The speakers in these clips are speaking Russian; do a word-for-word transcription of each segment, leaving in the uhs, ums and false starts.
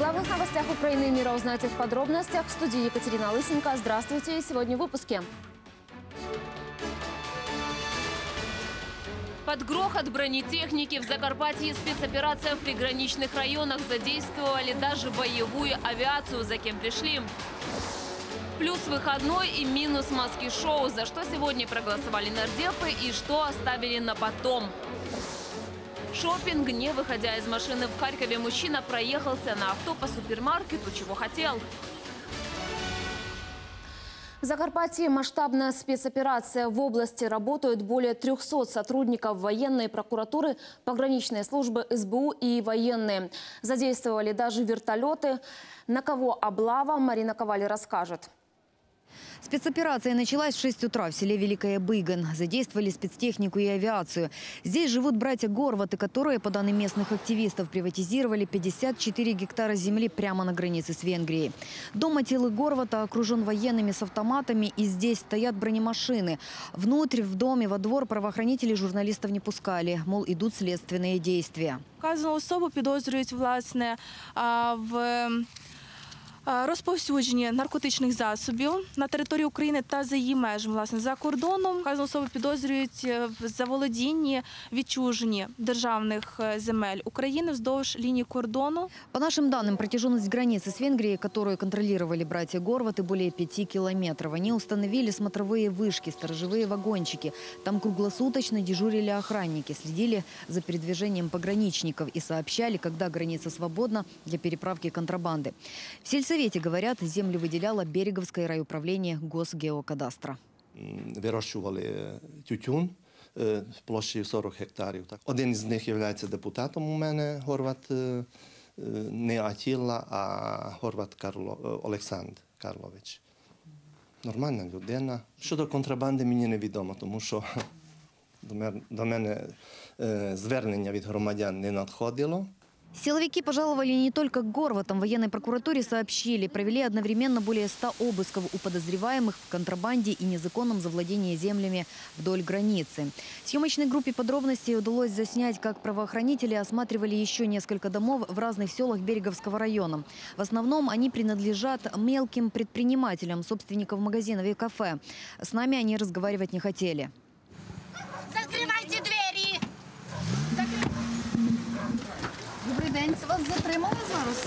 главных новостях Украины и мира узнаете в подробностях. В студии Екатерина Лысенко. Здравствуйте. Сегодня в выпуске. Под грохот бронетехники в Закарпатье спецоперация в приграничных районах. Задействовали даже боевую авиацию, за кем пришли. Плюс выходной и минус маски-шоу. За что сегодня проголосовали нардепы и что оставили на потом. Шопинг. Не выходя из машины в Харькове, мужчина проехался на авто по супермаркету, чего хотел. В Закарпатье масштабная спецоперация. В области работают более трёхсот сотрудников военной прокуратуры, пограничной службы, эс бэ у и военные. Задействовали даже вертолеты. На кого облава, Марина Коваль расскажет. Спецоперация началась в шесть утра в селе Великая Быган. Задействовали спецтехнику и авиацию. Здесь живут братья Горваты, которые, по данным местных активистов, приватизировали пятьдесят четыре гектара земли прямо на границе с Венгрией. Дом Атилы Горвата окружен военными с автоматами, и здесь стоят бронемашины. Внутрь, в доме, во двор правоохранители журналистов не пускали. Мол, идут следственные действия. Вказану особу підозрюють, власне, в розповсюдженні наркотичних засобів на території України та за її межами, власне, за кордоном. Вказану особу підозрюють в заволодінні, відчуженні державних земель України вздовж лінії кордону. По нашим данным, протяженность границы с Венгрией, которую контролировали братья Горваты, более пяти километров. Они установили смотровые вышки, сторожевые вагончики. Там круглосуточно дежурили охранники, следили за передвижением пограничников и сообщали, когда граница свободна для переправки контрабанды. В сельсовете говорят, землю выделяло Береговское райуправление Госгеокадастра. Вирощували тютюн площею сорок гектарів. Один з них є депутатом у мене, Горват, не Атіла, а Горват Карло, Олександр Карлович. Нормальна людина. Щодо контрабанди мені невідомо, тому що до мене звернення від громадян не надходило. Силовики пожаловали не только к Горватам. В военной прокуратуре сообщили, провели одновременно более ста обысков у подозреваемых в контрабанде и незаконном завладении землями вдоль границы. Съемочной группе подробностей удалось заснять, как правоохранители осматривали еще несколько домов в разных селах Береговского района. В основном они принадлежат мелким предпринимателям, собственникам магазинов и кафе. С нами они разговаривать не хотели. Закривайте двері! Добрий день, це вас затримали зараз?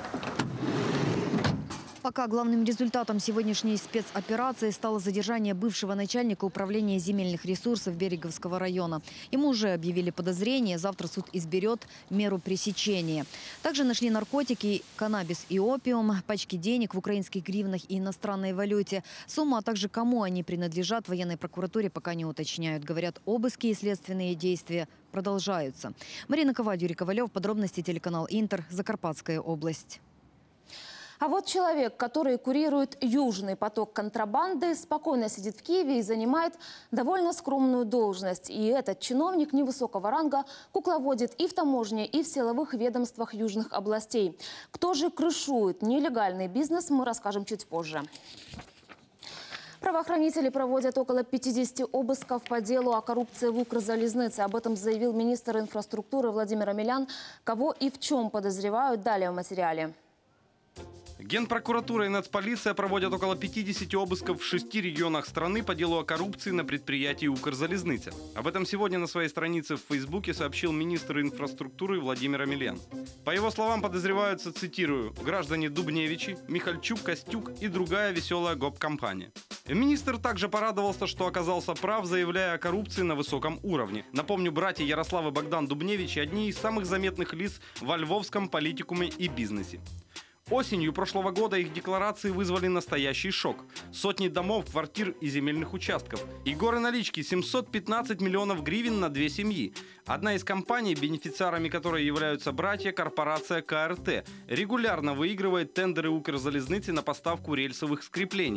Пока главным результатом сегодняшней спецоперации стало задержание бывшего начальника управления земельных ресурсов Береговского района. Ему уже объявили подозрение, завтра суд изберет меру пресечения. Также нашли наркотики, каннабис и опиум, пачки денег в украинских гривнах и иностранной валюте. Сумма, а также кому они принадлежат, в военной прокуратуре пока не уточняют. Говорят, обыски и следственные действия продолжаются. Марина Коваль, Юрий Ковалев, подробности телеканал Интер, Закарпатская область. А вот человек, который курирует южный поток контрабанды, спокойно сидит в Киеве и занимает довольно скромную должность. И этот чиновник невысокого ранга кукловодит и в таможне, и в силовых ведомствах южных областей. Кто же крышует нелегальный бизнес, мы расскажем чуть позже. Правоохранители проводят около пятидесяти обысков по делу о коррупции в Укрзалезнице. Об этом заявил министр инфраструктуры Владимир Омелян. Кого и в чем подозревают, далее в материале. Генпрокуратура и Нацполиция проводят около пятидесяти обысков в шести регионах страны по делу о коррупции на предприятии «Укрзалезница». Об этом сегодня на своей странице в Фейсбуке сообщил министр инфраструктуры Владимир Омелян. По его словам, подозреваются, цитирую, граждане Дубневичи, Михальчук, Костюк и другая веселая гоп-компания. Министр также порадовался, что оказался прав, заявляя о коррупции на высоком уровне. Напомню, братья Ярослав и Богдан Дубневичи – одни из самых заметных лиц во львовском политикуме и бизнесе. Осенью прошлого года их декларации вызвали настоящий шок. Сотни домов, квартир и земельных участков. И горы налички – семьсот пятнадцать миллионов гривен на две семьи. Одна из компаний, бенефициарами которой являются братья, корпорация ка эр тэ, регулярно выигрывает тендеры Укрзалезницы на поставку рельсовых скреплений.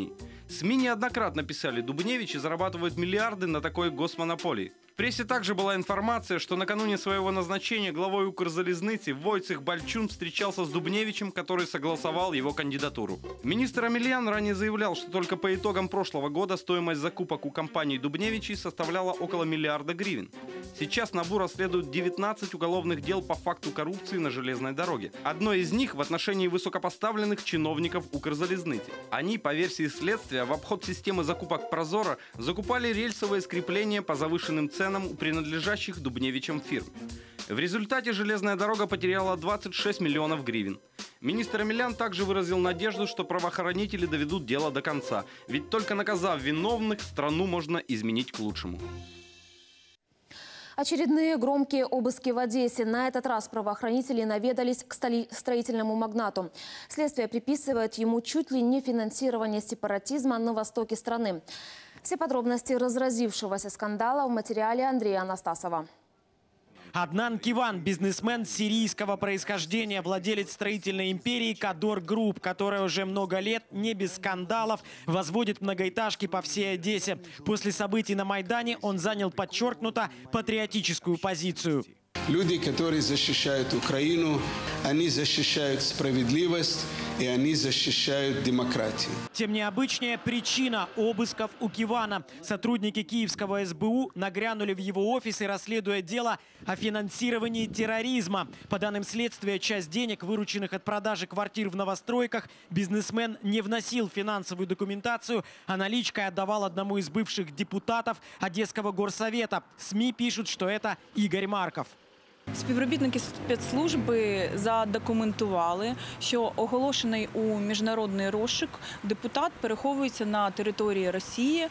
СМИ неоднократно писали, Дубневичи зарабатывают миллиарды на такой госмонополии. В прессе также была информация, что накануне своего назначения главой Укрзалезницы Войцех Бальчун встречался с Дубневичем, который согласовал его кандидатуру. Министр Амельян ранее заявлял, что только по итогам прошлого года стоимость закупок у компании Дубневичей составляла около миллиарда гривен. Сейчас НАБУ расследует девятнадцать уголовных дел по факту коррупции на железной дороге. Одно из них в отношении высокопоставленных чиновников Укрзалезницы. Они, по версии следствия, в обход системы закупок Прозоро закупали рельсовые скрепления по завышенным ценам у принадлежащих Дубневичам фирм. В результате железная дорога потеряла двадцать шесть миллионов гривен. Министр Амельян также выразил надежду, что правоохранители доведут дело до конца. Ведь только наказав виновных, страну можно изменить к лучшему. Очередные громкие обыски в Одессе. На этот раз правоохранители наведались к строительному магнату. Следствие приписывает ему чуть ли не финансирование сепаратизма на востоке страны. Все подробности разразившегося скандала в материале Андрея Анастасова. Аднан Киван – бизнесмен сирийского происхождения, владелец строительной империи «Кадор Групп», которая уже много лет, не без скандалов, возводит многоэтажки по всей Одессе. После событий на Майдане он занял подчеркнуто патриотическую позицию. Люди, которые защищают Украину, они защищают справедливость и они защищают демократию. Тем необычнее причина обысков у Кивана. Сотрудники киевского эс бэ у нагрянули в его офис и расследуя дело о финансировании терроризма. По данным следствия, часть денег, вырученных от продажи квартир в новостройках, бизнесмен не вносил в финансовую документацию, а наличкой отдавал одному из бывших депутатов Одесского горсовета. СМИ пишут, что это Игорь Марков. Співробітники спецслужби задокументували, що оголошений у міжнародний розшук депутат переховується на території Росії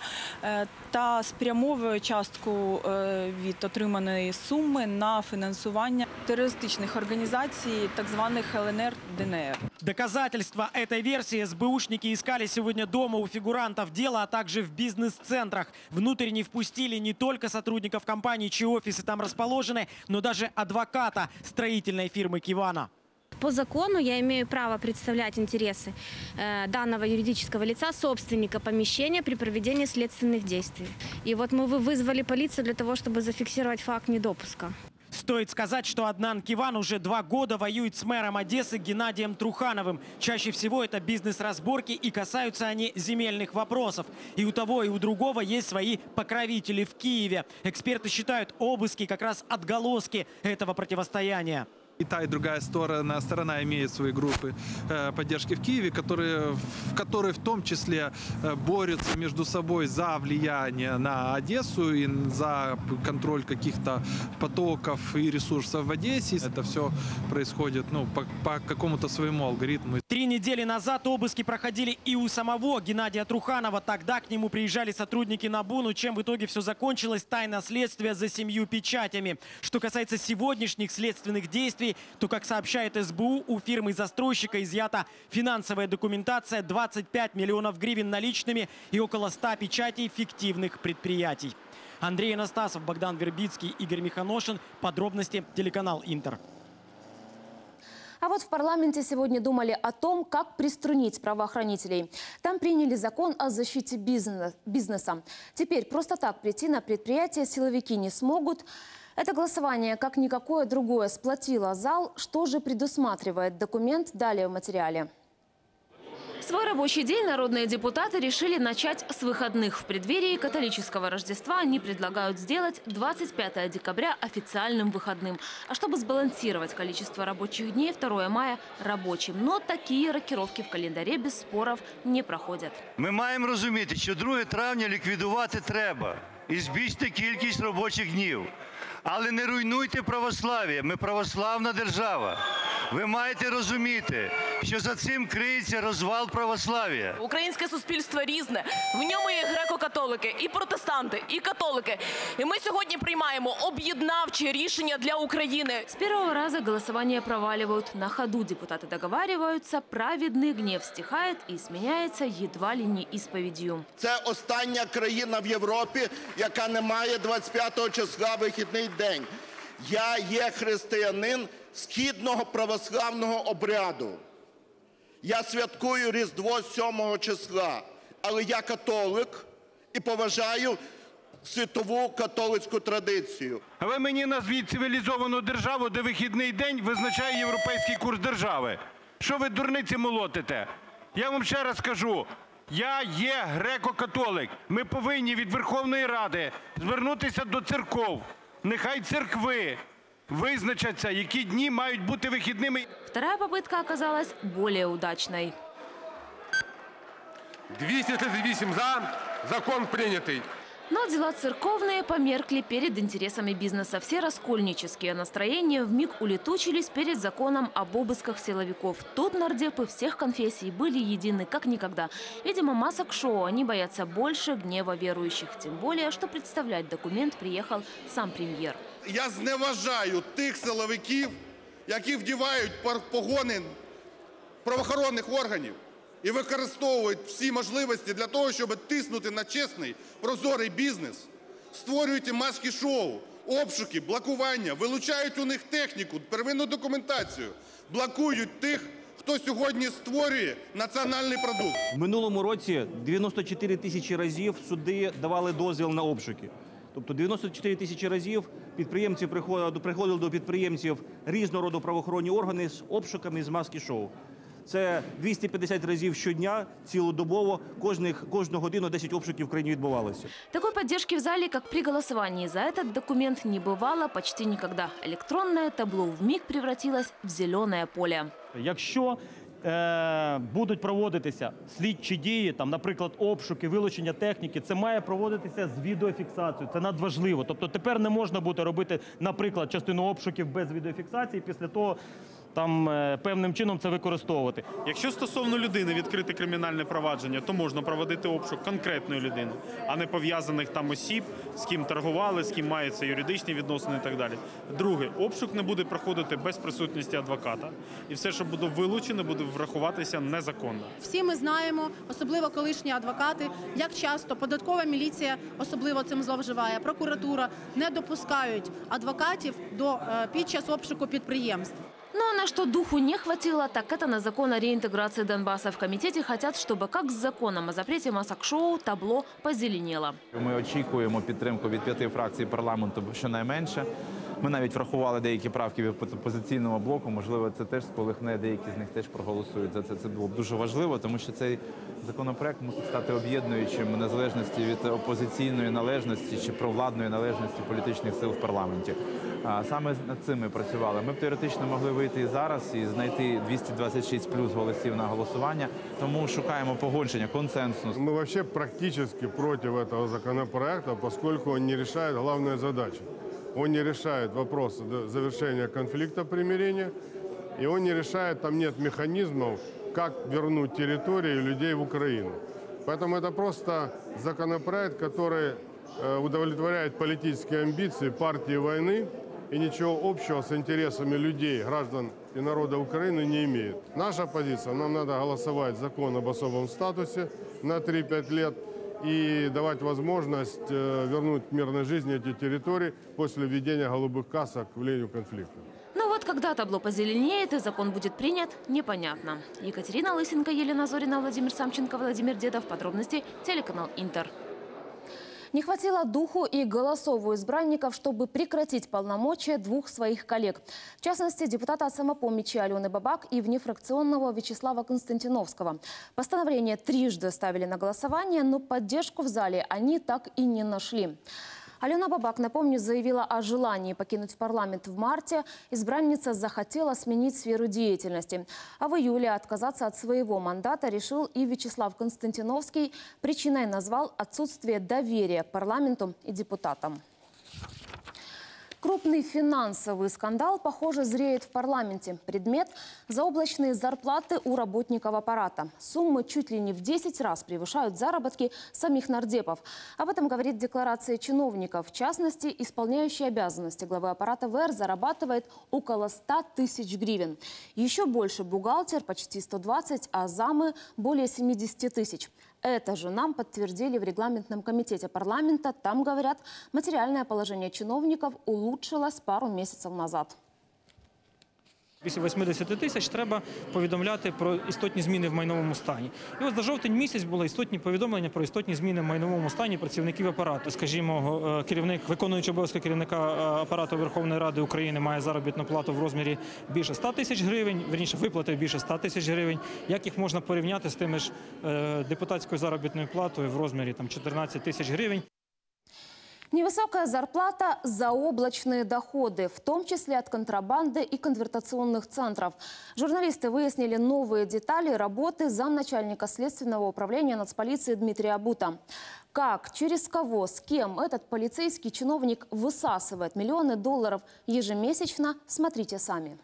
та спрямовує частку від отриманої суми на фінансування терористичних організацій, так званих ел ен ер де ен ер. Доказательства этой версии эс бэ ушники искали сегодня дома у фигурантов дела, а также в бизнес-центрах. Внутрь не впустили не только сотрудников компании, чьи офисы там расположены, но даже адвоката строительной фирмы Кивана. По закону я имею право представлять интересы э, данного юридического лица, собственника помещения при проведении следственных действий. И вот мы вызвали полицию для того, чтобы зафиксировать факт недопуска. Стоит сказать, что Аднан Киван уже два года воюет с мэром Одессы Геннадием Трухановым. Чаще всего это бизнес-разборки и касаются они земельных вопросов. И у того, и у другого есть свои покровители в Киеве. Эксперты считают обыски как раз отголоски этого противостояния. И та, и другая сторона, сторона имеет свои группы э, поддержки в Киеве, которые, в, которые в том числе э, борются между собой за влияние на Одессу и за контроль каких-то потоков и ресурсов в Одессе. Это все происходит ну, по, по какому-то своему алгоритму. Три недели назад обыски проходили и у самого Геннадия Труханова. Тогда к нему приезжали сотрудники НАБУ, но чем в итоге все закончилось? Тайна следствия за семью печатями. Что касается сегодняшних следственных действий, то, как сообщает эс бэ у, у фирмы-застройщика изъята финансовая документация, двадцать пять миллионов гривен наличными и около ста печатей фиктивных предприятий. Андрей Анастасов, Богдан Вербицкий, Игорь Миханошин. Подробности телеканал Интер. А вот в парламенте сегодня думали о том, как приструнить правоохранителей. Там приняли закон о защите бизнеса. Теперь просто так прийти на предприятие силовики не смогут. Это голосование, как никакое другое, сплотило зал. Что же предусматривает документ? Далее в материале. Свой рабочий день народные депутаты решили начать с выходных. В преддверии католического Рождества они предлагают сделать двадцать пятое декабря официальным выходным. А чтобы сбалансировать количество рабочих дней, второе мая рабочим. Но такие рокировки в календаре без споров не проходят. Мы маємо розуміти, що друге травня ліквідувати треба і збільшити кількість робочих днів. Але не руйнуйте православ'я, ми православна держава. Ви маєте розуміти, що за цим криється розвал православ'я. Українське суспільство різне. В ньому є греко-католики, і протестанти, і католики. І ми сьогодні приймаємо об'єднавче рішення для України. С первого раза голосование проваливают. На ходу депутаты договариваются, праведный гнев стихает и сменяется едва ли не исповедью. Це остання країна в Європі, яка не має двадцять п'ятого числа вихідний день. Я є християнин східного православного обряду. Я святкую Різдво сьомого числа. але я католик і поважаю світову католицьку традицію. А ви мені назвіть цивілізовану державу, де вихідний день визначає європейський курс держави. Що ви дурниці молотите? Я вам ще раз кажу, я є греко-католик. Ми повинні від Верховної Ради звернутися до церков. Нехай церкви визначаться, які дні мають бути вихідними. Вторая попытка оказалась более удачной. двісті тридцять вісім за. Закон прийнятий. Но дела церковные померкли перед интересами бизнеса. Все раскольнические настроения вмиг улетучились перед законом об обысках силовиков. Тут нардепы всех конфессий были едины как никогда. Видимо, масок-шоу они боятся больше гнева верующих. Тем более, что представлять документ приехал сам премьер. Я зневажаю тих силовиків, які вдівають погони правоохоронних органів і використовують всі можливості для того, щоб тиснути на чесний, прозорий бізнес, створюють маски-шоу, обшуки, блокування, вилучають у них техніку, первинну документацію, блокують тих, хто сьогодні створює національний продукт. В минулому році дев'яносто чотири тисячі разів суди давали дозвіл на обшуки. Тобто дев'яносто чотири тисячі разів підприємці приходили до підприємців різного роду правоохоронні органи з обшуками з маски-шоу. Це двісті п'ятдесят разів щодня, цілодобово, кожних, кожну годину десять обшуків в країні відбувалося. Такой поддержки в зале, как при голосовании за этот документ, не бывало почти никогда. Электронное табло вмиг превратилось в зеленое поле. Якщо е, будуть проводитися слідчі дії, там, наприклад, обшуки, вилучення техніки, це має проводитися з відеофіксацією. Це надважливо. Тобто тепер не можна буде робити, наприклад, частину обшуків без відеофіксації, після того там певним чином це використовувати. Якщо стосовно людини відкрити кримінальне провадження, то можна проводити обшук конкретної людини, а не пов'язаних там осіб, з ким торгували, з ким маються юридичні відносини і так далі. Друге, обшук не буде проходити без присутності адвоката, і все, що буде вилучене, буде врахуватися незаконно. Всі ми знаємо, особливо колишні адвокати, як часто податкова міліція особливо цим зловживає, прокуратура не допускають адвокатів до, під час обшуку підприємств. Но на что духу не хватило, так это на закон о реинтеграции Донбасса. В комитете хотят, чтобы, как с законом о запрете масок-шоу, табло позеленело. Ми очікуємо підтримку від п'яти фракцій парламенту щонайменше. Ми навіть врахували деякі правки від опозиційного блоку. Можливо, це теж сколихне, деякі з них теж проголосують за це. Це було б дуже важливо, тому що цей законопроект мусить стати об'єднуючим в незалежності від опозиційної належності чи провладної належності політичних сил в парламенті. А саме над цим ми працювали. Ми б теоретично могли вийти і зараз і знайти двісті двадцять шість плюс голосів на голосування, тому шукаємо погодження, консенсус. Ми взагалі практично проти цього законопроекту, оскільки він не вирішує головну задачу. Он не решает вопрос завершения конфликта примирения, и он не решает, там нет механизмов, как вернуть территории людей в Украину. Поэтому это просто законопроект, который удовлетворяет политические амбиции партии войны и ничего общего с интересами людей, граждан и народа Украины не имеет. Наша позиция, нам надо голосовать закон об особом статусе на три-пять лет, и давать возможность вернуть к мирной жизни эти территории после введения голубых касок в линию конфликта. Но вот когда табло позеленеет и закон будет принят, непонятно. Екатерина Лысенко, Елена Зорина, Владимир Самченко, Владимир Дедов. Подробности телеканал Интер. Не хватило духу и голосов у избранников, чтобы прекратить полномочия двух своих коллег. В частности, депутата от самопомощи Алены Бабак и внефракционного Вячеслава Константиновского. Постановление трижды ставили на голосование, но поддержку в зале они так и не нашли. Алена Бабак, напомню, заявила о желании покинуть парламент в марте. Избранница захотела сменить сферу деятельности. А в июле отказаться от своего мандата решил и Вячеслав Константиновский. Причиной назвал отсутствие доверия к парламенту и депутатам. Крупный финансовый скандал, похоже, зреет в парламенте. Предмет – заоблачные зарплаты у работников аппарата. Суммы чуть ли не в десять раз превышают заработки самих нардепов. Об этом говорит декларация чиновников. В частности, исполняющий обязанности главы аппарата ВР зарабатывает около ста тысяч гривен. Еще больше бухгалтер – почти сто двадцать, а замы – более семидесяти тысяч. Это же нам подтвердили в регламентном комитете парламента. Там, говорят, материальное положение чиновников улучшилось пару месяцев назад. Після вісімдесят тисяч треба повідомляти про істотні зміни в майновому стані. І ось за жовтень місяць були істотні повідомлення про істотні зміни в майновому стані працівників апарату. Скажімо, керівник, виконуючий обов'язки керівника апарату Верховної Ради України має заробітну плату в розмірі більше ста тисяч гривень, верніше виплатив більше ста тисяч гривень. Як їх можна порівняти з тими ж депутатською заробітною платою в розмірі там чотирнадцять тисяч гривень? Невысокая зарплата – заоблачные доходы, в том числе от контрабанды и конвертационных центров. Журналисты выяснили новые детали работы замначальника Следственного управления нацполиции Дмитрия Бута. Как, через кого, с кем этот полицейский чиновник высасывает миллионы долларов ежемесячно, смотрите сами.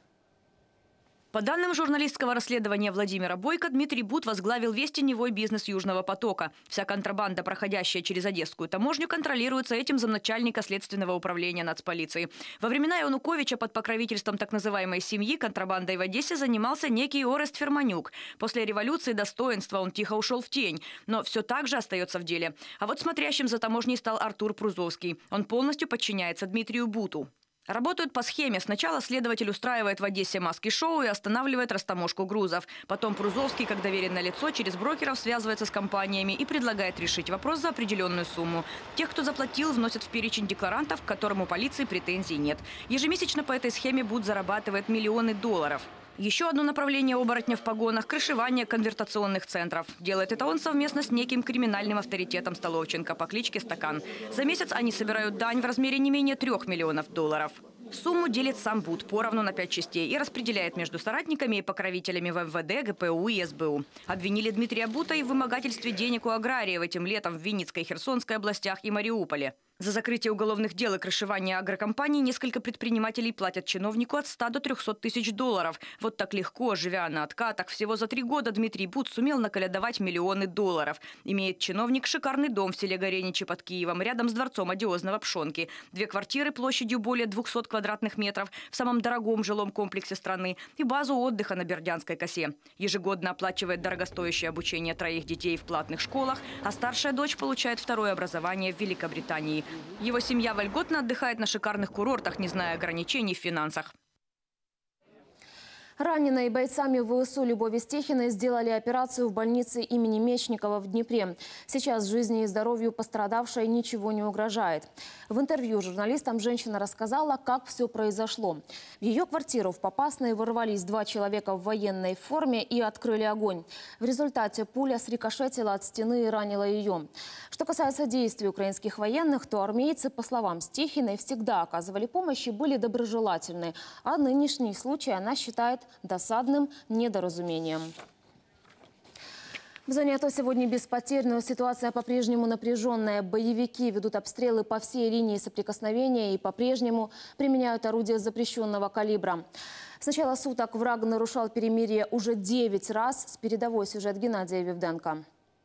По данным журналистского расследования Владимира Бойко, Дмитрий Бут возглавил весь теневой бизнес Южного потока. Вся контрабанда, проходящая через Одесскую таможню, контролируется этим замначальника Следственного управления нацполиции. Во времена Януковича под покровительством так называемой семьи контрабандой в Одессе занимался некий Орест Ферманюк. После революции достоинства он тихо ушел в тень, но все так же остается в деле. А вот смотрящим за таможней стал Артур Прузовский. Он полностью подчиняется Дмитрию Буту. Работают по схеме. Сначала следователь устраивает в Одессе маски-шоу и останавливает растаможку грузов. Потом Прузовский, как доверенное лицо, через брокеров связывается с компаниями и предлагает решить вопрос за определенную сумму. Тех, кто заплатил, вносят в перечень декларантов, к которым у полиции претензий нет. Ежемесячно по этой схеме Бут зарабатывает миллионы долларов. Еще одно направление оборотня в погонах – крышевание конвертационных центров. Делает это он совместно с неким криминальным авторитетом Столовченко по кличке Стакан. За месяц они собирают дань в размере не менее трех миллионов долларов. Сумму делит сам Бут поровну на пять частей и распределяет между соратниками и покровителями в эм вэ дэ, гэ пэ у и эс бэ у. Обвинили Дмитрия Бута и в вымогательстве денег у аграриев этим летом в Винницкой, Херсонской областях и Мариуполе. За закрытие уголовных дел и крышевание агрокомпаний несколько предпринимателей платят чиновнику от ста до трехсот тысяч долларов. Вот так легко, живя на откатах, всего за три года Дмитрий Бут сумел наколядовать миллионы долларов. Имеет чиновник шикарный дом в селе Гореничи под Киевом, рядом с дворцом одиозного Пшонки. Две квартиры площадью более двухсот квадратных метров в самом дорогом жилом комплексе страны и базу отдыха на Бердянской косе. Ежегодно оплачивает дорогостоящее обучение троих детей в платных школах, а старшая дочь получает второе образование в Великобритании. Его семья вольготно отдыхает на шикарных курортах, не зная ограничений в финансах. Раненой бойцами вэ эс у Любови Стехиной сделали операцию в больнице имени Мечникова в Днепре. Сейчас жизни и здоровью пострадавшей ничего не угрожает. В интервью журналистам женщина рассказала, как все произошло. В ее квартиру в Попасной ворвались два человека в военной форме и открыли огонь. В результате пуля срикошетила от стены и ранила ее. Что касается действий украинских военных, то армейцы, по словам Стехиной, всегда оказывали помощь и были доброжелательны. А нынешний случай она считает досадным недоразумением. В зоне АТО сегодня без потерь, но ситуация по-прежнему напряженная. Боевики ведут обстрелы по всей линии соприкосновения и по-прежнему применяют орудия запрещенного калибра. С начала суток враг нарушал перемирие уже девять раз. С передовой сюжет Геннадия Вивденко.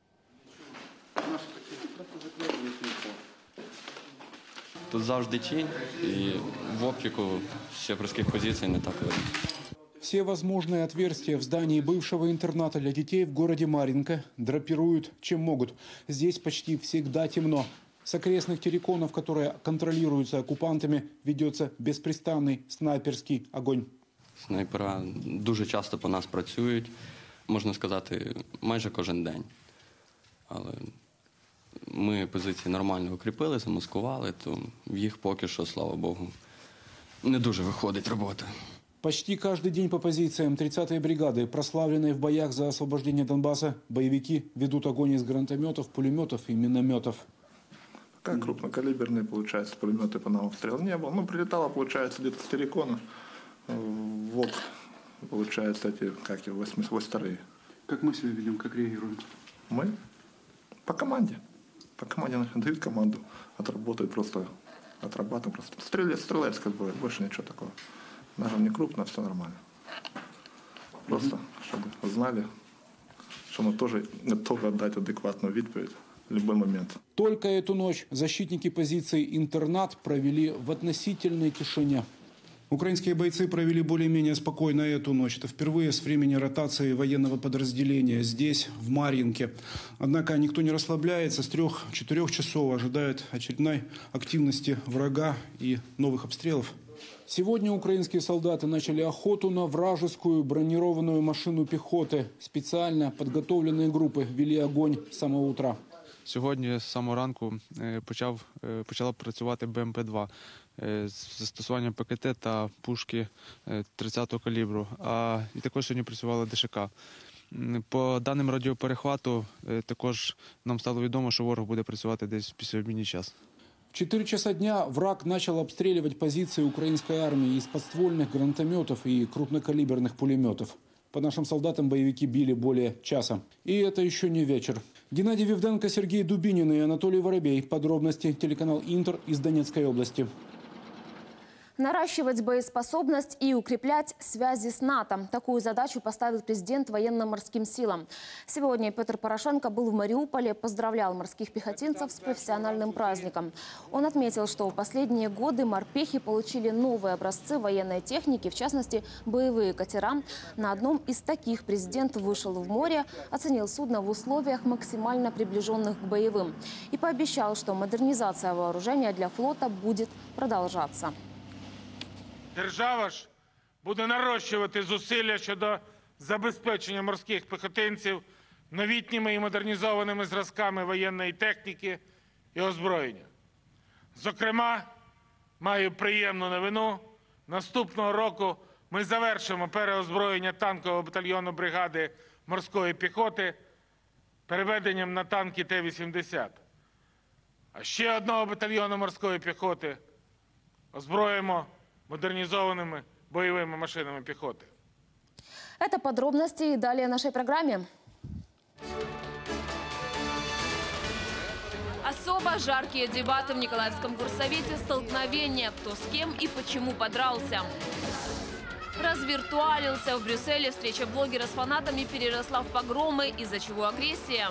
Тут завжди тінь, і в оптику з сепарських позицій не так видно. Все возможные отверстия в здании бывшего интерната для детей в городе Марьинка драпируют чем могут. Здесь почти всегда темно. С окрестных терриконов, которые контролируются оккупантами, ведется беспрестанный снайперский огонь. Снайпера дуже часто по нас працюють, можна сказати, майже кожен день. Але ми позиції нормально укріпили, замаскували, то в їх поки що, слава Богу, не дуже виходить робота. Почти каждый день по позициям тридцатой бригады, прославленной в боях за освобождение Донбасса, боевики ведут огонь из гранатометов, пулеметов и минометов. Как крупнокалиберные, получается, пулеметы по нам обстрел не было. Ну, прилетало, получается, где-то с террикона в ок, получается, эти, как и восьмидесятые. Как мы себя ведем, как реагируем? Мы? По команде. По команде дают команду, отработают просто, отрабатываем просто. Стрелец, стрелец, как бы, больше ничего такого. Даже не крупно, все нормально. Просто, чтобы знали, что мы тоже готовы отдать адекватную відповідь в любой момент. Только эту ночь защитники позиций «Интернат» провели в относительной тишине. Украинские бойцы провели более-менее спокойно эту ночь. Это впервые с времени ротации военного подразделения здесь, в Марьинке. Однако никто не расслабляется. С трех-четырех часов ожидает очередной активности врага и новых обстрелов. Сегодня украинские солдаты начали охоту на вражескую бронированную машину пехоты. Специально подготовленные группы вели огонь с самого утра. Сьогодні з самого ранку почав, почала працювати Б М П два з застосуванням П К Т та пушки тридцятого калібру, а і також сьогодні працювала Д Ш К. По даним радіоперехвату також нам стало відомо, що ворог буде працювати десь після обідній час. В четыре часа дня враг начал обстреливать позиции украинской армии из подствольных гранатометов и крупнокалиберных пулеметов. По нашим солдатам боевики били более часа. И это еще не вечер. Геннадий Вивденко, Сергей Дубинин и Анатолий Воробей. Подробности. Телеканал «Интер» из Донецкой области. Наращивать боеспособность и укреплять связи с НАТО. Такую задачу поставил президент военно-морским силам. Сегодня Петр Порошенко был в Мариуполе, поздравлял морских пехотинцев с профессиональным праздником. Он отметил, что в последние годы морпехи получили новые образцы военной техники, в частности, боевые катера. На одном из таких президент вышел в море, оценил судно в условиях, максимально приближенных к боевым. И пообещал, что модернизация вооружения для флота будет продолжаться. Держава ж буде нарощувати зусилля щодо забезпечення морських піхотинців новітніми і модернізованими зразками воєнної техніки і озброєння. Зокрема, маю приємну новину. Наступного року ми завершимо переозброєння танкового батальйону бригади морської піхоти переведенням на танки Т вісімдесят. А ще одного батальйону морської піхоти озброїмо модернизованными боевыми машинами пехоты. Это подробности и далее в нашей программе. Особо жаркие дебаты в Николаевском горсовете, столкновения, кто с кем и почему подрался. Развиртуалился в Брюсселе, встреча блогера с фанатами переросла в погромы, из-за чего агрессия.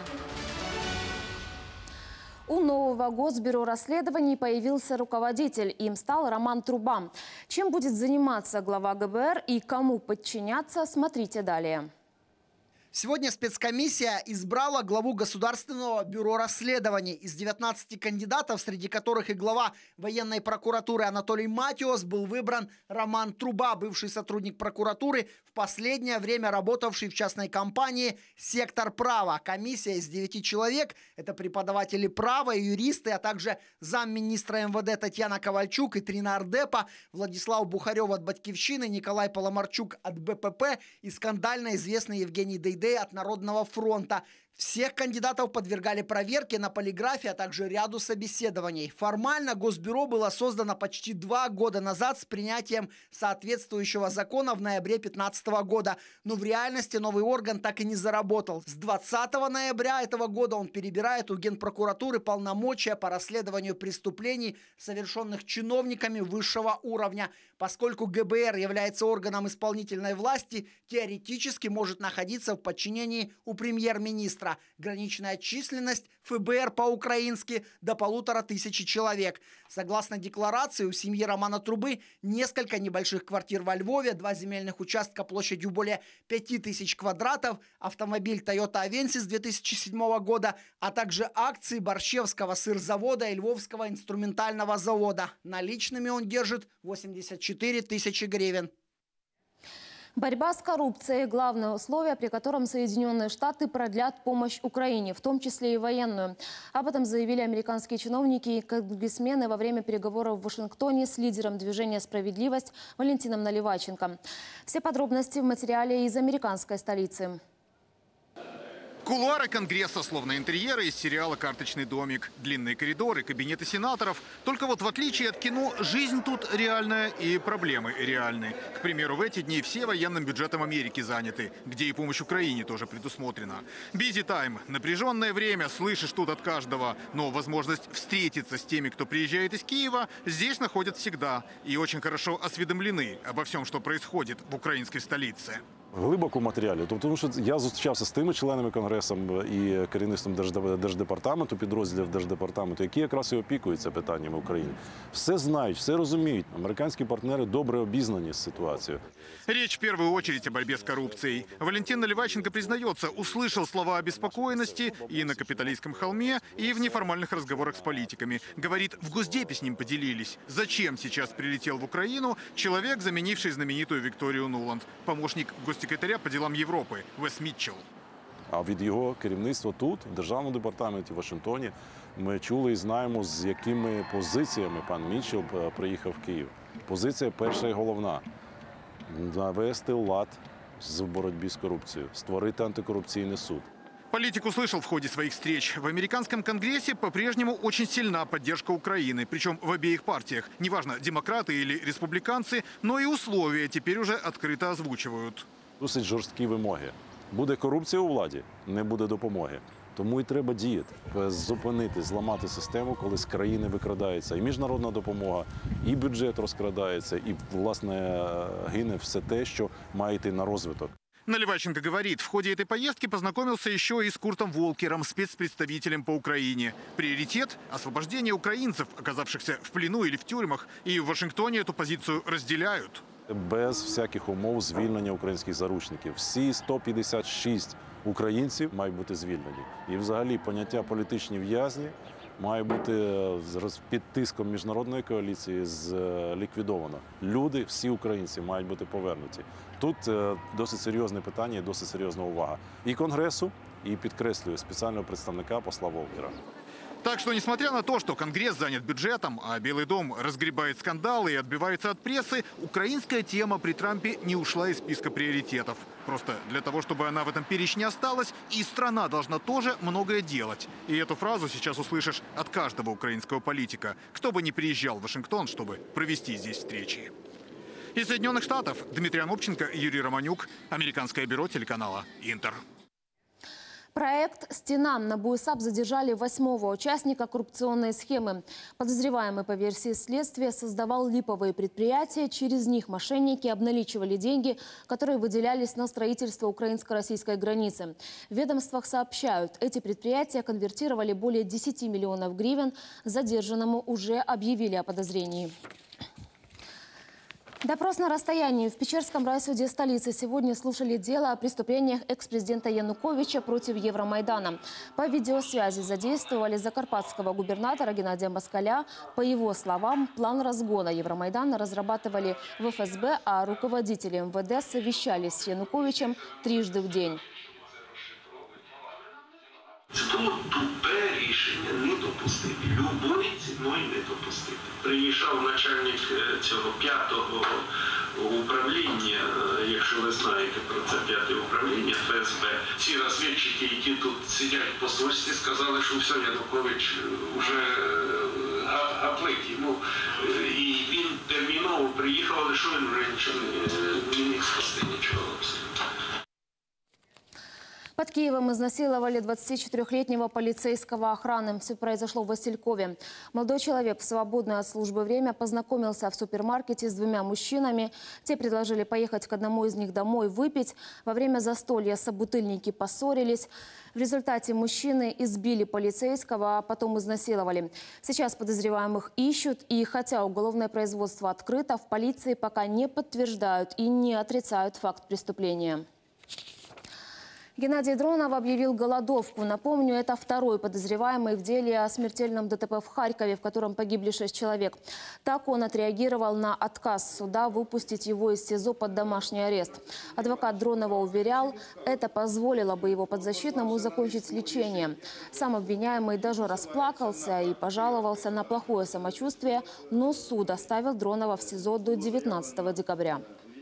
У нового Госбюро расследований появился руководитель. Им стал Роман Труба. Чем будет заниматься глава Г Б Р и кому подчиняться, смотрите далее. Сегодня спецкомиссия избрала главу Государственного бюро расследований. Из девятнадцати кандидатов, среди которых и глава военной прокуратуры Анатолий Матиос, был выбран Роман Труба, бывший сотрудник прокуратуры, в последнее время работавший в частной компании «Сектор права». Комиссия из девяти человек – это преподаватели права, юристы, а также замминистра М В Д Татьяна Ковальчук и три нардепа, Владислав Бухарев от «Батькивщины», Николай Поломарчук от Б П П и скандально известный Евгений Дейдей от Народного фронта. Всех кандидатов подвергали проверке на полиграфе, а также ряду собеседований. Формально Госбюро было создано почти два года назад с принятием соответствующего закона в ноябре две тысячи пятнадцатого года. Но в реальности новый орган так и не заработал. С двадцатого ноября этого года он перебирает у Генпрокуратуры полномочия по расследованию преступлений, совершенных чиновниками высшего уровня. Поскольку Г Б Р является органом исполнительной власти, теоретически может находиться в подчинении у премьер-министра. Граничная численность Ф Б Р по-украински до полутора тысячи человек. Согласно декларации, у семьи Романа Трубы несколько небольших квартир во Львове, два земельных участка площадью более пяти тысяч квадратов, автомобиль Toyota Avensis две тысячи седьмого года, а также акции Борщевского сырзавода и Львовского инструментального завода. Наличными он держит восемьдесят четыре тысячи гривен. Борьба с коррупцией – главное условие, при котором Соединенные Штаты продлят помощь Украине, в том числе и военную. Об этом заявили американские чиновники и конгрессмены во время переговоров в Вашингтоне с лидером движения «Справедливость» Валентином Наливайченко. Все подробности в материале из американской столицы. Кулуары Конгресса, словно интерьеры из сериала «Карточный домик». Длинные коридоры, кабинеты сенаторов. Только вот в отличие от кино, жизнь тут реальная и проблемы реальны. К примеру, в эти дни все военным бюджетом Америки заняты, где и помощь Украине тоже предусмотрена. Busy time. Напряженное время, слышишь тут от каждого. Но возможность встретиться с теми, кто приезжает из Киева, здесь находят всегда. И очень хорошо осведомлены обо всем, что происходит в украинской столице. Глибоко в матеріалі. Тобто, тому що я зустрічався з тими членами Конгресу і керівництвом Держдепартаменту, підрозділів Держдепартаменту, які якраз і опікуються питаннями України. Все знають, все розуміють. Американські партнери добре обізнані з ситуацією. Речь в первую очередь о борьбе с коррупцией. Валентин Наливайченко признается, услышал слова обеспокоенности и на Капитолийском холме, и в неформальных разговорах с политиками. Говорит, в Госдепе с ним поделились. Зачем сейчас прилетел в Украину человек, заменивший знаменитую Викторию Нуланд, помощник госсекретаря по делам Европы Вес Мітчелл. А від його керівництва тут, в Державному департаменті, в Вашингтоні, ми чули і знаємо, з якими позиціями пан Мітчелл приїхав в Київ. Позиція перша і головна – навести лад в боротьбі з корупцією, створити антикорупційний суд. Политик услышал в ходе своих встреч. В американском конгрессе по-прежнему очень сильна поддержка Украины, причем в обеих партиях. Неважно, демократы или республиканцы, но и условия теперь уже открыто озвучивают. Досить жорсткі вимоги. Буде корупція у владі – не буде допомоги. Тому і треба діяти, зупинити, зламати систему, коли з країни викрадається і міжнародна допомога, і бюджет розкрадається, і, власне, гине все те, що має йти на розвиток. Наливайченко говорит, в ходе этой поездки познакомился еще и с Куртом Волкером, спецпредставителем по Украине. Приоритет – освобождение украинцев, оказавшихся в плену или в тюрьмах. И в Вашингтоне эту позицию разделяют. Без всяких умов звільнення українських заручників. Всі сто п'ятдесят шість українців мають бути звільнені. І взагалі поняття політичні в'язні має бути під тиском міжнародної коаліції ліквідовано. Люди, всі українці мають бути повернуті. Тут досить серйозне питання і досить серйозна увага. І Конгресу, і, підкреслюю, спеціального представника посла Волкера. Так что, несмотря на то, что Конгресс занят бюджетом, а Белый дом разгребает скандалы и отбивается от прессы, украинская тема при Трампе не ушла из списка приоритетов. Просто для того, чтобы она в этом перечне осталась, и страна должна тоже многое делать. И эту фразу сейчас услышишь от каждого украинского политика, кто бы ни приезжал в Вашингтон, чтобы провести здесь встречи. Из Соединенных Штатов Дмитрий Анопченко, Юрий Романюк, Американское бюро телеканала «Интер». Проект «Стена». На БУСАП задержали восьмого участника коррупционной схемы. Подозреваемый по версии следствия создавал липовые предприятия. Через них мошенники обналичивали деньги, которые выделялись на строительство украинско-российской границы. В ведомствах сообщают, эти предприятия конвертировали более десяти миллионов гривен. Задержанному уже объявили о подозрении. Допрос на расстоянии. В Печерском райсуде столицы сегодня слушали дело о преступлениях экс-президента Януковича против Евромайдана. По видеосвязи задействовали закарпатского губернатора Геннадия Москаля. По его словам, план разгона Евромайдана разрабатывали в эф эс бэ, а руководители эм вэ дэ совещались с Януковичем трижды в день. Тому тупе рішення не допустити, любої ціною не допустити. Приїжджав начальник цього п'ятого управління, якщо ви знаєте про це п'яте управління еф ес бэ. Ці розвідчики, які тут сидять в посольстві, сказали, що все, Янукович вже гаплик йому. І він терміново приїхав, але що він вже нічого не міг спасти, нічого абсолютно. Под Киевом изнасиловали двадцатичетырёхлетнего полицейского охраны. Все произошло в Василькове. Молодой человек в свободное от службы время познакомился в супермаркете с двумя мужчинами. Те предложили поехать к одному из них домой выпить. Во время застолья собутыльники поссорились. В результате мужчины избили полицейского, а потом изнасиловали. Сейчас подозреваемых ищут. И хотя уголовное производство открыто, в полиции пока не подтверждают и не отрицают факт преступления. Геннадий Дронов объявил голодовку. Напомню, это второй подозреваемый в деле о смертельном дэ тэ пэ в Харькове, в котором погибли шесть человек. Так он отреагировал на отказ суда выпустить его из СИЗО под домашний арест. Адвокат Дронова уверял, это позволило бы его подзащитному закончить лечение. Сам обвиняемый даже расплакался и пожаловался на плохое самочувствие, но суд оставил Дронова в СИЗО до девятнадцатого декабря.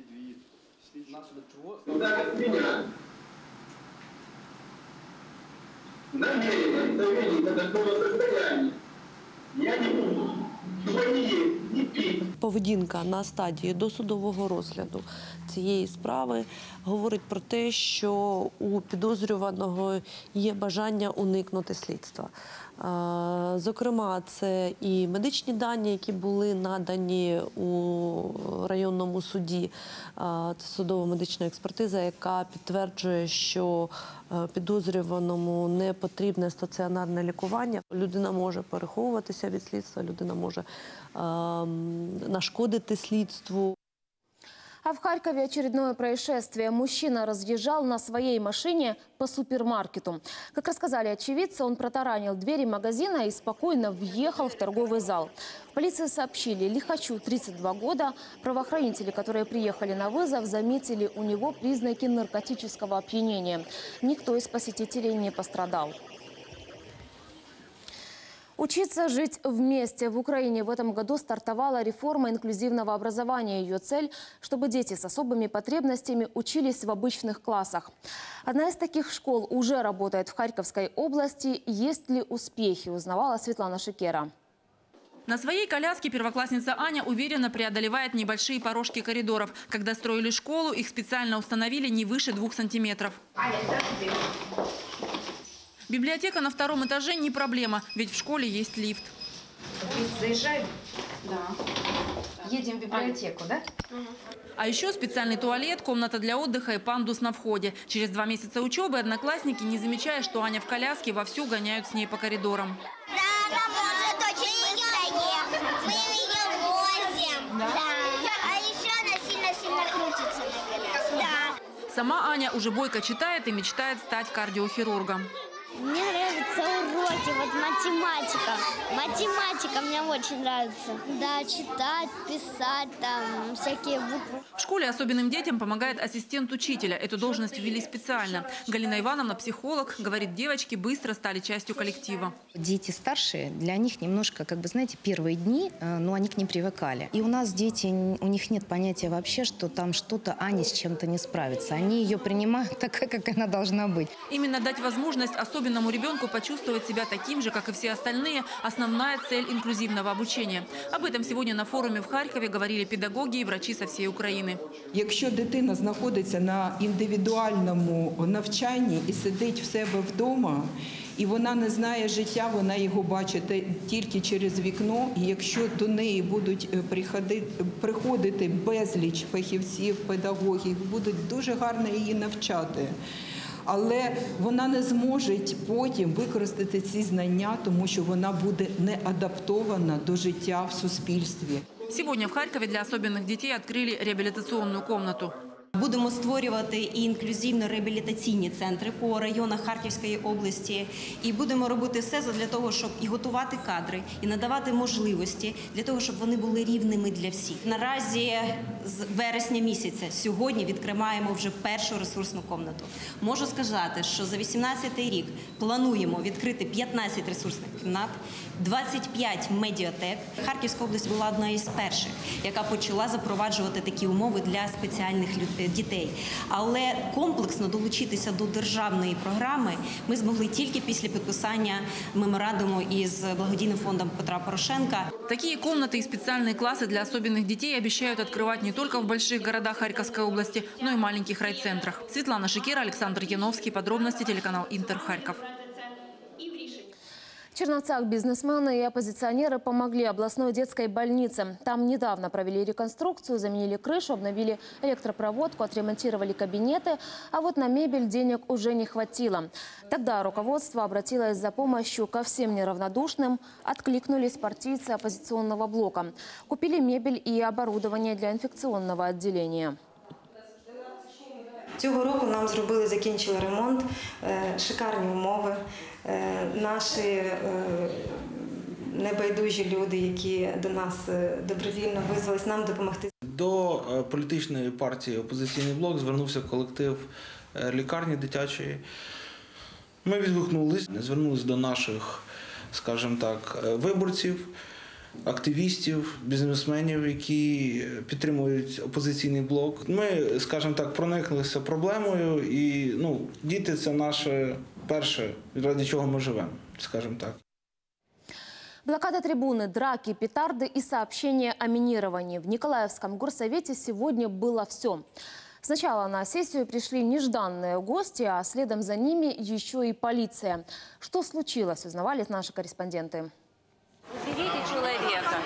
Намеренно довели до такого состояния. Я не буду. Чего не есть, не пить. Поведінка на стадії досудового розгляду цієї справи говорить про те, що у підозрюваного є бажання уникнути слідства. Зокрема, це і медичні дані, які були надані у районному суді. Це судово-медична експертиза, яка підтверджує, що підозрюваному не потрібне стаціонарне лікування. Людина може переховуватися від слідства, людина може нашкодити слідству. А в Харькове очередное происшествие. Мужчина разъезжал на своей машине по супермаркету. Как рассказали очевидцы, он протаранил двери магазина и спокойно въехал в торговый зал. В полиции сообщили, лихачу тридцать два года. Правоохранители, которые приехали на вызов, заметили у него признаки наркотического опьянения. Никто из посетителей не пострадал. Учиться жить вместе. В Украине в этом году стартовала реформа инклюзивного образования. Ее цель – чтобы дети с особыми потребностями учились в обычных классах. Одна из таких школ уже работает в Харьковской области. Есть ли успехи, узнавала Светлана Шикера. На своей коляске первоклассница Аня уверенно преодолевает небольшие порожки коридоров. Когда строили школу, их специально установили не выше двух сантиметров. Аня, здравствуйте. Библиотека на втором этаже не проблема, ведь в школе есть лифт. Заезжаем? Да. Едем в библиотеку, да? А еще специальный туалет, комната для отдыха и пандус на входе. Через два месяца учебы одноклассники, не замечая, что Аня в коляске, вовсю гоняют с ней по коридорам. Да, она может очень быстро ехать. Мы ее возим. Да. Да. А еще она сильно-сильно крутится на коляске. Да. Сама Аня уже бойко читает и мечтает стать кардиохирургом. Мне нравятся уроки, вот математика. Математика мне очень нравится. Да, читать, писать, там всякие буквы. В школе особенным детям помогает ассистент учителя. Эту должность ввели специально. Галина Ивановна, психолог, говорит, девочки быстро стали частью коллектива. Дети старшие, для них немножко, как бы, знаете, первые дни, но они к ним привыкали. И у нас дети, у них нет понятия вообще, что там что-то Аня с чем-то не справится. Они ее принимают такая, как она должна быть. Именно дать возможность особенному ребенку почувствовать себя таким же, как и все остальные, основная цель инклюзивного обучения. Об этом сегодня на форуме в Харькове говорили педагоги и врачи со всей України. Якщо дитина знаходиться на індивідуальному навчанні і сидить в себе вдома, і вона не знає життя, вона його бачить тільки через вікно. І якщо до неї будуть приходити безліч фахівців, педагогів, будуть дуже гарно її навчати. Але вона не зможе потім використати ці знання, тому що вона буде не адаптована до життя в суспільстві. Сегодня в Харькове для особенных детей открыли реабилитационную комнату. Будемо створювати і інклюзивно-реабілітаційні центри по районах Харківської області. І будемо робити все для того, щоб і готувати кадри, і надавати можливості для того, щоб вони були рівними для всіх. Наразі з вересня місяця сьогодні відкриваємо вже першу ресурсну комнату. Можу сказати, що за вісімнадцятий рік плануємо відкрити п'ятнадцять ресурсних кімнат, двадцять п'ять медіатек. Харківська область була одна із перших, яка почала запроваджувати такі умови для спеціальних дітей. Але комплексно долучитися до державної програми ми змогли тільки після підписання меморандуму із благодійним фондом Петра Порошенка. Такие комнаты и специальные классы для особенных детей обещают открывать не только в больших городах Харьковской области, но и маленьких райцентрах. Светлана Шикера, Александр Яновский. Подробности, телеканал Интер, Харьков. В Черновцах бизнесмены и оппозиционеры помогли областной детской больнице. Там недавно провели реконструкцию, заменили крышу, обновили электропроводку, отремонтировали кабинеты. А вот на мебель денег уже не хватило. Тогда руководство обратилось за помощью ко всем неравнодушным. Откликнулись партийцы оппозиционного блока. Купили мебель и оборудование для инфекционного отделения. Цього року нам зробили, закінчили ремонт, шикарні умови. Наші небайдужі люди, які до нас добровільно визвались, нам допомогти. До політичної партії «Опозиційний блок» звернувся колектив лікарні дитячої. Ми відгукнулись, звернулися до наших, скажімо так, виборців, активістів, бізнесменів, які підтримують опозиційний блок. Ми, скажімо так, прониклися проблемою і, ну, діти – це наше перше, ради чого мы живем, скажем так. Блокада трибуны, драки, петарды и сообщения о минировании. В Николаевском горсовете сегодня было все. Сначала на сессию пришли нежданные гости, а следом за ними еще и полиция. Что случилось, узнавали наши корреспонденты. Уберите человека.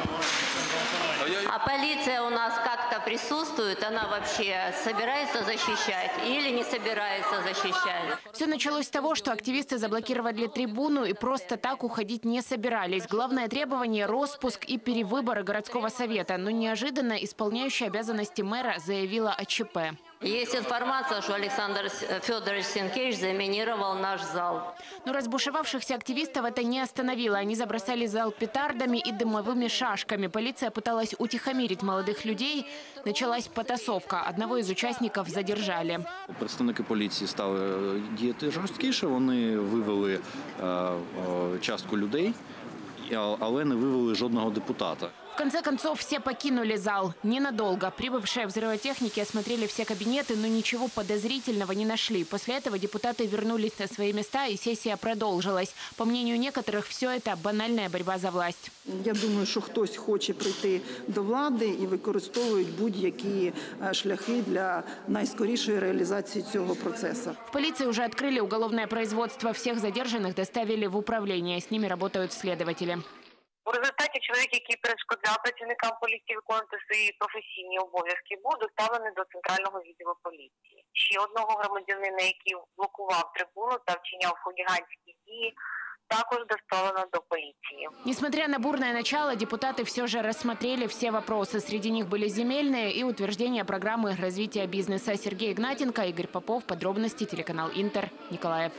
А полиция у нас как-то присутствует? Она вообще собирается защищать или не собирается защищать? Все началось с того, что активисты заблокировали трибуну и просто так уходить не собирались. Главное требование – распуск и перевыборы городского совета. Но неожиданно исполняющая обязанности мэра заявила о ЧП. Есть информация, что Александр Федорович Сенкевич заминировал наш зал. Но разбушевавшихся активистов это не остановило. Они забросали зал петардами и дымовыми шашками. Полиция пыталась утихомирить молодых людей. Началась потасовка. Одного из участников задержали. Представники поліції стали діяти жорсткіше. Вони вивели е, е, частку людей, але не вивели жодного депутата. В конце концов, все покинули зал. Ненадолго. Прибывшие взрывотехники осмотрели все кабинеты, но ничего подозрительного не нашли. После этого депутаты вернулись на свои места, и сессия продолжилась. По мнению некоторых, все это банальная борьба за власть. Я думаю, що хтось хоче прийти до влади і використовують будь-які шляхи для найскорішої реалізації цього процесу. В полиции уже открыли уголовное производство. Всех задержанных доставили в управление. С ними работают следователи. У результаті чоловік, який перешкоджав працівникам поліції виконувати свої професійні обов'язки, був доставлений до центрального відділу поліції. Ще одного громадянина, який блокував трибуну та вчиняв хуліганські дії, також доставлено до полиции. Несмотря на бурное начало, депутаты все же рассмотрели все вопросы. Среди них были земельные и утверждение программы развития бизнеса. Сергей Игнатенко, Игорь Попов. Подробности телеканал Интер. Николаев.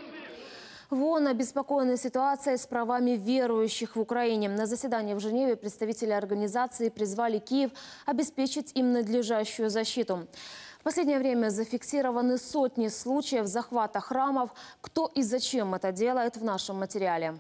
ВОН обеспокоены ситуацией с правами верующих в Украине. На заседании в Женеве представители организации призвали Киев обеспечить им надлежащую защиту. В последнее время зафиксированы сотни случаев захвата храмов. Кто и зачем это делает, в нашем материале.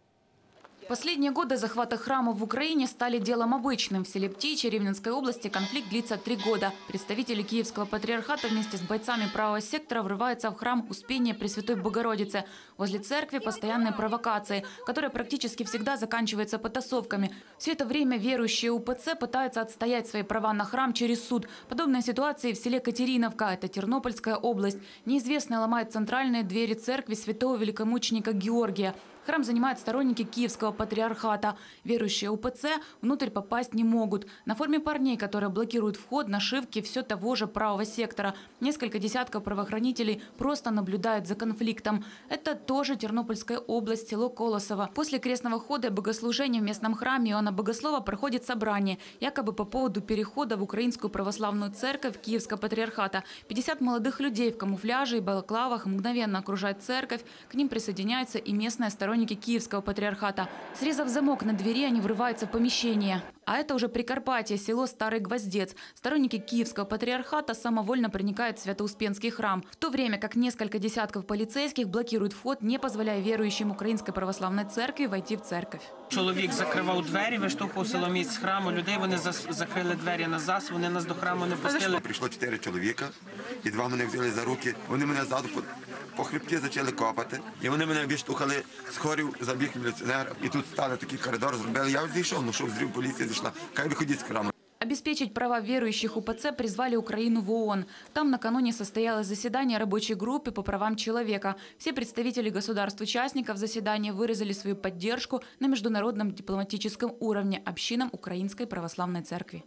Последние годы захвата храмов в Украине стали делом обычным. В селе Птичье Рівненской области конфликт длится три года. Представители Киевского патриархата вместе с бойцами правого сектора врываются в храм Успения Пресвятой Богородицы. Возле церкви постоянные провокации, которые практически всегда заканчиваются потасовками. Все это время верующие УПЦ пытаются отстоять свои права на храм через суд. Подобная ситуация в селе Катериновка, это Тернопольская область. Неизвестные ломают центральные двери церкви святого великомученика Георгия. Храм занимают сторонники Киевского патриархата. Верующие УПЦ внутрь попасть не могут. На форме парней, которые блокируют вход, нашивки все того же правого сектора. Несколько десятков правоохранителей просто наблюдают за конфликтом. Это тоже Тернопольская область, село Колосово. После крестного хода и богослужения в местном храме Иоанна Богослова проходит собрание, якобы по поводу перехода в Украинскую православную церковь Киевского патриархата. пятьдесят молодых людей в камуфляже и балаклавах мгновенно окружают церковь. К ним присоединяются и местные сторонники Киевского патриархата. Срезав замок на двери, они врываются в помещение. А это уже Прикарпатье, село Старый Гвоздец. Сторонники Киевского патриархата самовольно проникают в Свято-Успенский храм. В то время как несколько десятков полицейских блокируют вход, не позволяя верующим Української православної церкви войти в церковь. Чоловік закривав двері, виштовхував силоміць з храму. Людей вони закрили двері на зас, вони нас до храму не пустили. Прийшло чотири чоловіка, і два мене взяли за руки. Вони мене ззаду по, по хребті почали копати. І вони мене виштовхали з хорів, забіг міліціонер. І тут стали такий коридор, зробили. Я зійшов, ну що взрив, поліція зійшла. Хай виходіть з храму. Обеспечить права верующих УПЦ призвали Украину в ООН. Там накануне состоялось заседание рабочей группы по правам человека. Все представители государств-участников заседания выразили свою поддержку на международном дипломатическом уровне общинам Украинской православной церкви.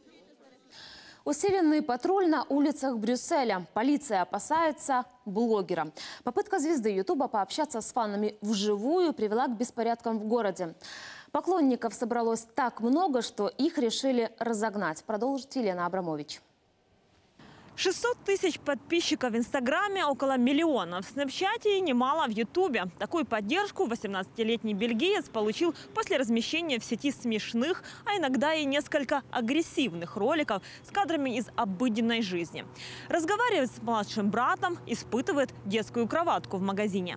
Усиленный патруль на улицах Брюсселя. Полиция опасается блогера. Попытка звезды Ютуба пообщаться с фанами вживую привела к беспорядкам в городе. Поклонников собралось так много, что их решили разогнать. Продолжит Елена Абрамович. шестьсот тысяч подписчиков в Инстаграме, около миллиона в Снэпчате и немало в Ютубе. Такую поддержку восемнадцатилетний бельгиец получил после размещения в сети смешных, а иногда и несколько агрессивных роликов с кадрами из обыденной жизни. Разговаривает с младшим братом, испытывает детскую кроватку в магазине.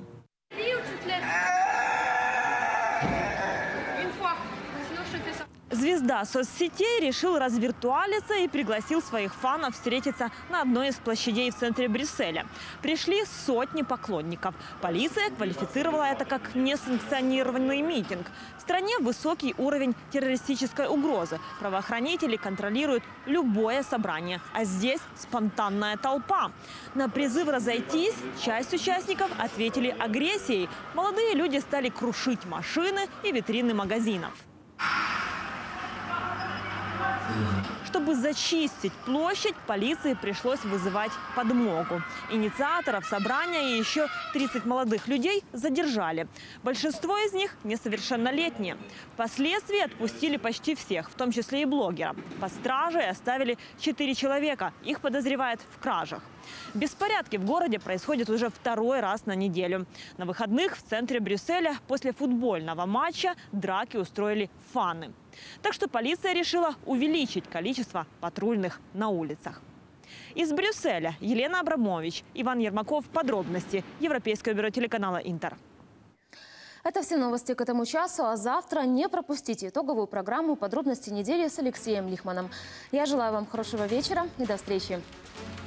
Звезда соцсетей решил развиртуалиться и пригласил своих фанов встретиться на одной из площадей в центре Брюсселя. Пришли сотни поклонников. Полиция квалифицировала это как несанкционированный митинг. В стране высокий уровень террористической угрозы. Правоохранители контролируют любое собрание. А здесь спонтанная толпа. На призыв разойтись часть участников ответили агрессией. Молодые люди стали крушить машины и витрины магазинов. Чтобы зачистить площадь, полиции пришлось вызывать подмогу. Инициаторов собрания и еще тридцать молодых людей задержали. Большинство из них несовершеннолетние. Впоследствии отпустили почти всех, в том числе и блогера. Под стражей оставили четыре человека. Их подозревают в кражах. Беспорядки в городе происходят уже второй раз на неделю. На выходных в центре Брюсселя после футбольного матча драки устроили фаны. Так что полиция решила увеличить количество патрульных на улицах. Из Брюсселя Елена Абрамович, Иван Ермаков. Подробности. Европейское бюро телеканала «Интер». Это все новости к этому часу, а завтра не пропустите итоговую программу «Подробности недели» с Алексеем Лихманом. Я желаю вам хорошего вечера и до встречи.